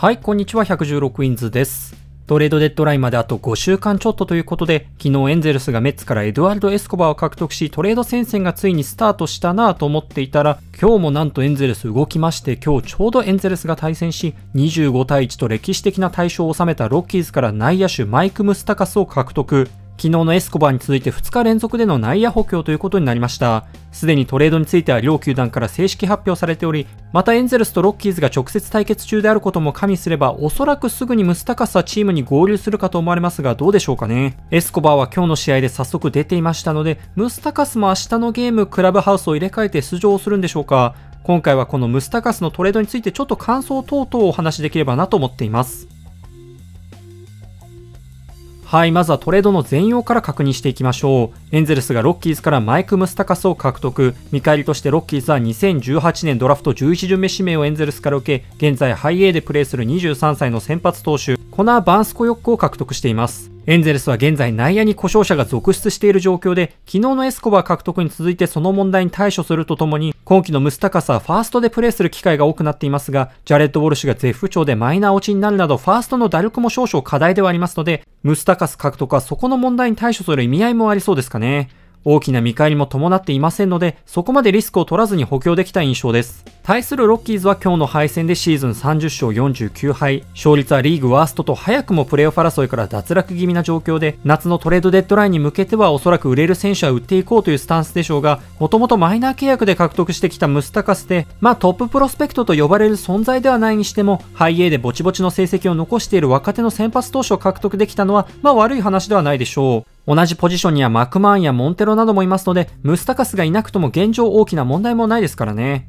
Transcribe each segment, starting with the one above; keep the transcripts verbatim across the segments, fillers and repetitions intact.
はい、こんにちは。ひゃくじゅうろくウィンズです。トレードデッドラインまであとごしゅうかんちょっとということで、昨日エンゼルスがメッツからエドワルド・エスコバーを獲得し、トレード戦線がついにスタートしたなぁと思っていたら、今日もなんとエンゼルス動きまして、今日ちょうどエンゼルスが対戦し、にじゅうごたいいちと歴史的な大勝を収めたロッキーズから内野手マイク・ムスタカスを獲得。昨日のエスコバーに続いてふつか連続での内野補強ということになりました。すでにトレードについては両球団から正式発表されており、またエンゼルスとロッキーズが直接対決中であることも加味すれば、おそらくすぐにムスタカスはチームに合流するかと思われますが、どうでしょうかね。エスコバーは今日の試合で早速出ていましたので、ムスタカスも明日のゲームクラブハウスを入れ替えて出場するんでしょうか。今回はこのムスタカスのトレードについてちょっと感想等々をお話しできればなと思っています。はい、まずはトレードの全容から確認していきましょう。エンゼルスがロッキーズからマイク・ムスタカスを獲得。見返りとしてロッキーズはにせんじゅうはちねんドラフトじゅういち巡目指名をエンゼルスから受け、現在ハイ A でプレーするにじゅうさんさいの先発投手、コナー・バンスコヨックを獲得しています。エンゼルスは現在内野に故障者が続出している状況で、昨日のエスコバー獲得に続いてその問題に対処するとともに、今季のムスタカスはファーストでプレーする機会が多くなっていますが、ジャレッド・ウォルシュが絶不調でマイナー落ちになるなど、ファーストの打力も少々課題ではありますので、ムスタカス獲得はそこの問題に対処する意味合いもありそうですかね。大きな見返りも伴っていませんので、そこまでリスクを取らずに補強できた印象です。対するロッキーズは今日の敗戦でシーズンさんじゅっしょうよんじゅうきゅうはい、勝率はリーグワーストと早くもプレーオフ争いから脱落気味な状況で、夏のトレードデッドラインに向けてはおそらく売れる選手は売っていこうというスタンスでしょうが、もともとマイナー契約で獲得してきたムスタカスで、まあトッププロスペクトと呼ばれる存在ではないにしても、ハイ A でぼちぼちの成績を残している若手の先発投手を獲得できたのは、まあ悪い話ではないでしょう。同じポジションにはマクマーンやモンテロなどもいますので、ムスタカスがいなくとも現状大きな問題もないですからね。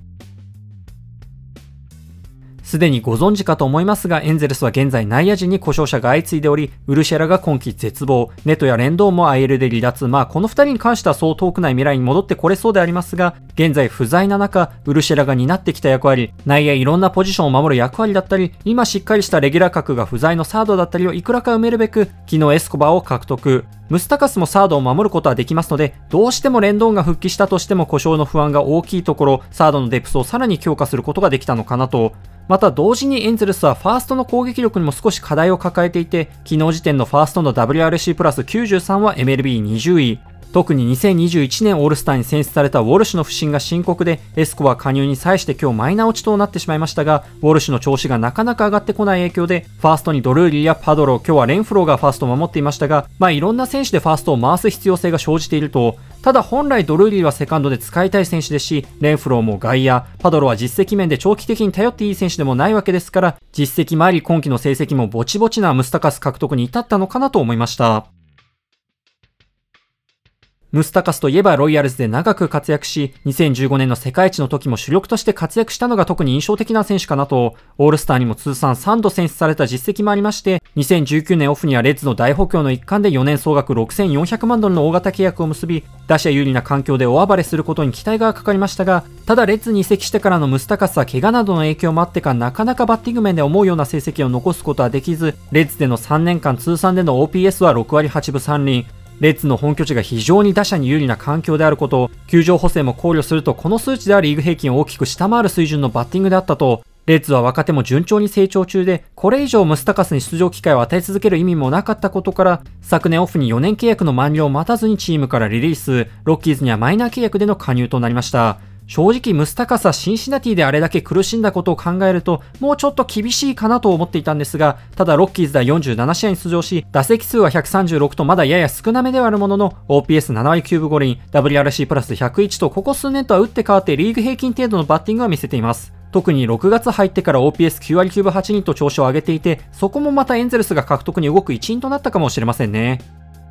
すでにご存知かと思いますが、エンゼルスは現在内野陣に故障者が相次いでおり、ウルシェラが今季絶望、ネトやレンドーンも アイエル で離脱、まあこのふたりに関してはそう遠くない未来に戻ってこれそうでありますが、現在不在な中、ウルシェラが担ってきた役割、内野いろんなポジションを守る役割だったり、今しっかりしたレギュラー格が不在のサードだったりをいくらか埋めるべく、昨日エスコバーを獲得。ムスタカスもサードを守ることはできますので、どうしてもレンドーンが復帰したとしても故障の不安が大きいところ、サードのデプスをさらに強化することができたのかなと。また同時にエンゼルスはファーストの攻撃力にも少し課題を抱えていて、昨日時点のファーストの ダブリューアールシー プラスきゅうじゅうさんは エムエルビーにじゅうい。特ににせんにじゅういちねんオールスターに選出されたウォルシュの不振が深刻で、エスコバー加入に際して今日マイナー落ちとなってしまいましたが、ウォルシュの調子がなかなか上がってこない影響で、ファーストにドルーリーやパドロ、今日はレンフローがファーストを守っていましたが、まあいろんな選手でファーストを回す必要性が生じていると。ただ本来ドルーリーはセカンドで使いたい選手ですし、レンフローも外野、パドロは実績面で長期的に頼っていい選手でもないわけですから、実績もあり今季の成績もぼちぼちなムスタカス獲得に至ったのかなと思いました。ムスタカスといえばロイヤルズで長く活躍し、にせんじゅうごねんの世界一の時も主力として活躍したのが特に印象的な選手かなと、オールスターにも通算さんど選出された実績もありまして、にせんじゅうきゅうねんオフにはレッズの大補強の一環でよねん総額ろくせんよんひゃくまんドルの大型契約を結び、打者有利な環境で大暴れすることに期待がかかりましたが、ただレッズに移籍してからのムスタカスは怪我などの影響もあってか、なかなかバッティング面で思うような成績を残すことはできず、レッズでのさんねんかん通算での オーピーエス はろくわりはちぶさんりん。レッズの本拠地が非常に打者に有利な環境であることを、球場補正も考慮するとこの数値ではリーグ平均を大きく下回る水準のバッティングであったと、レッズは若手も順調に成長中で、これ以上ムスタカスに出場機会を与え続ける意味もなかったことから、昨年オフによねん契約の満了を待たずにチームからリリース、ロッキーズにはマイナー契約での加入となりました。正直ムスタカスはシンシナティであれだけ苦しんだことを考えると、もうちょっと厳しいかなと思っていたんですが、ただロッキーズではよんじゅうななしあいに出場し、打席数はひゃくさんじゅうろくとまだやや少なめではあるものの、オーピーエスななわりきゅうぶごりん、ダブリューアールシー プラスひゃくいちとここ数年とは打って変わってリーグ平均程度のバッティングは見せています。特にろくがつ入ってから オーピーエスきゅうわりきゅうぶはちりんと調子を上げていて、そこもまたエンゼルスが獲得に動く一因となったかもしれませんね。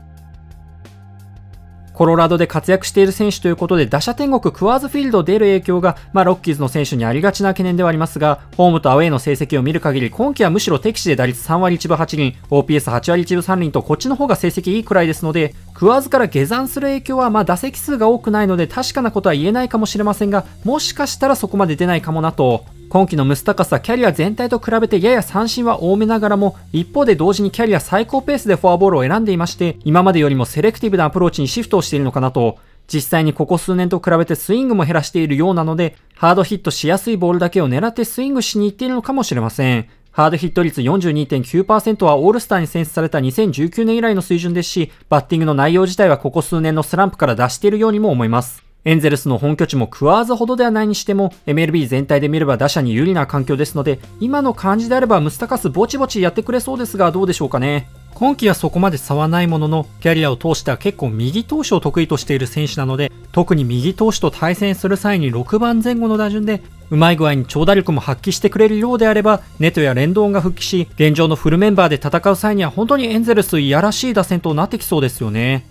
コロラドで活躍している選手ということで、打者天国クワーズフィールド出る影響が、まあロッキーズの選手にありがちな懸念ではありますが、ホームとアウェーの成績を見る限り、今季はむしろ敵地で打率さんわりいちぶはちりん、オーピーエスはちわりいちぶさんりんとこっちの方が成績いいくらいですので、クワーズから下山する影響はまあ打席数が多くないので確かなことは言えないかもしれませんが、もしかしたらそこまで出ないかもなと。今季のムスタカスはキャリア全体と比べてやや三振は多めながらも、一方で同時にキャリア最高ペースでフォアボールを選んでいまして、今までよりもセレクティブなアプローチにシフトをしているのかなと。実際にここ数年と比べてスイングも減らしているようなので、ハードヒットしやすいボールだけを狙ってスイングしに行っているのかもしれません。 ハードヒット率 よんじゅうにてんきゅうパーセント はオールスターに選出されたにせんじゅうきゅうねん以来の水準ですし、バッティングの内容自体はここ数年のスランプから脱しているようにも思います。エンゼルスの本拠地もクワーズほどではないにしても エムエルビー 全体で見れば打者に有利な環境ですので、今の感じであればムスタカスぼちぼちやってくれそうですが、どうでしょうかね。今季はそこまで差はないものの、キャリアを通しては結構右投手を得意としている選手なので、特に右投手と対戦する際にろくばんぜん後の打順でうまい具合に長打力も発揮してくれるようであれば、ネトやレンドーンが復帰し、現状のフルメンバーで戦う際には本当にエンゼルスいやらしい打線となってきそうですよね。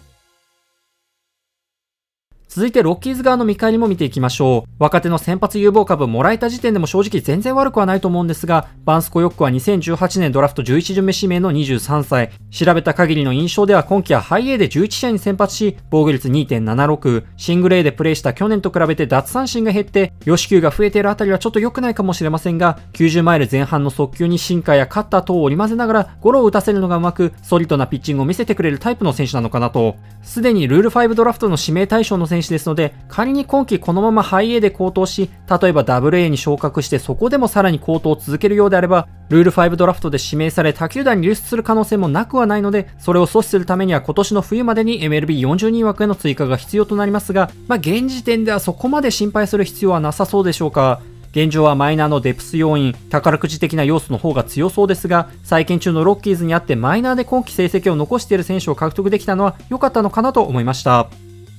続いてロッキーズ側の見返りも見ていきましょう。若手の先発有望株をもらえた時点でも正直全然悪くはないと思うんですが、バンスコヨックはにせんじゅうはちねんドラフトじゅういち巡目指名のにじゅうさんさい。調べた限りの印象では今季はハイ A でじゅういち試合に先発し、防御率 にてんななろく、シングル A でプレーした去年と比べて奪三振が減って、よし球が増えているあたりはちょっと良くないかもしれませんが、きゅうじゅうマイル前半の速球にシンカーやカッター等を織り交ぜながらゴロを打たせるのがうまく、ソリッドなピッチングを見せてくれるタイプの選手なのかなと。すでにルールごドラフトの指名対象の選手ですので、仮に今季このままハイ A で高騰し、例えば ダブルエー に昇格してそこでもさらに高騰を続けるようであれば、ルールごドラフトで指名され他球団に流出する可能性もなくはないので、それを阻止するためには今年の冬までに エムエルビーよんじゅうに 枠への追加が必要となりますが、まあ現時点ではそこまで心配する必要はなさそうでしょうか。現状はマイナーのデプス要因、宝くじ的な要素の方が強そうですが、再建中のロッキーズにあってマイナーで今季成績を残している選手を獲得できたのは良かったのかなと思いました。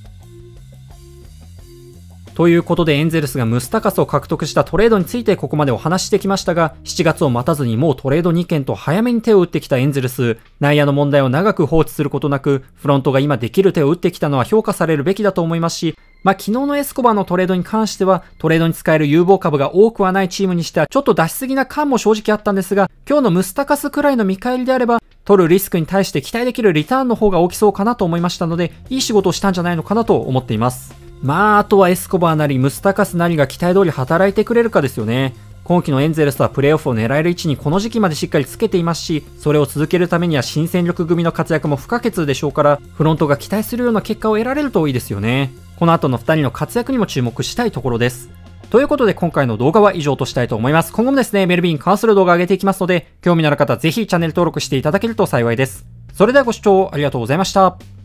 ということでエンゼルスがムスタカスを獲得したトレードについてここまでお話ししてきましたが、しちがつを待たずにもうトレードにけんと早めに手を打ってきたエンゼルス、内野の問題を長く放置することなく、フロントが今できる手を打ってきたのは評価されるべきだと思いますし、まあ昨日のエスコバーのトレードに関してはトレードに使える有望株が多くはないチームにしてはちょっと出しすぎな感も正直あったんですが、今日のムスタカスくらいの見返りであれば、取るリスクに対して期待できるリターンの方が大きそうかなと思いましたので、いい仕事をしたんじゃないのかなと思っています。まあ、あとはエスコバーなりムスタカスなりが期待通り働いてくれるかですよね。今季のエンゼルスはプレーオフを狙える位置にこの時期までしっかりつけていますし、それを続けるためには新戦力組の活躍も不可欠でしょうから、フロントが期待するような結果を得られるといいですよね。この後のふたりの活躍にも注目したいところです。ということで今回の動画は以上としたいと思います。今後もですね、エムエルビーに関する動画を上げていきますので、興味のある方はぜひチャンネル登録していただけると幸いです。それではご視聴ありがとうございました。